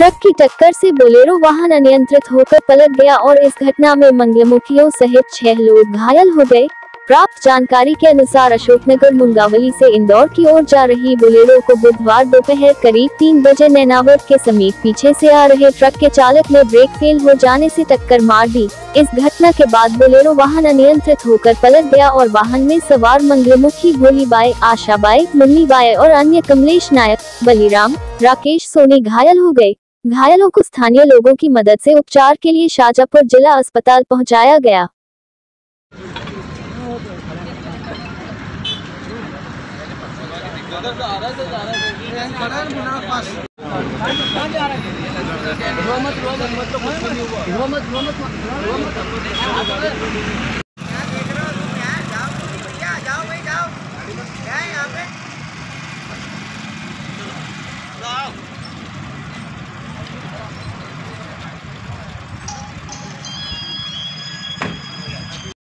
Truck की टक्कर से बोलेरो वाहन अनियंत्रित होकर पलट गया और इस घटना में मंगलमुखियों सहित 6 लोग घायल हो गए। प्राप्त जानकारी के अनुसार अशोकनगर मुंगावली से इंदौर की ओर जा रही बोलेरो को बुधवार दोपहर करीब 3 बजे नैनावत के समीप पीछे से आ रहे ट्रक के चालक ने ब्रेक फेल हो जाने से टक्कर मार दी। इस घटना के बाद बोलेरो वाहन अनियंत्रित होकर पलट गया और वाहन में सवार मंगलमुखी भोलीबाई, आशाबाई, मुन्नीबाई और अन्य कमलेश नायक, बलीराम, राकेश सोनी घायल हो गए। घायलों को स्थानीय लोगों की मदद से उपचार के लिए शाजापुर जिला अस्पताल पहुंचाया गया।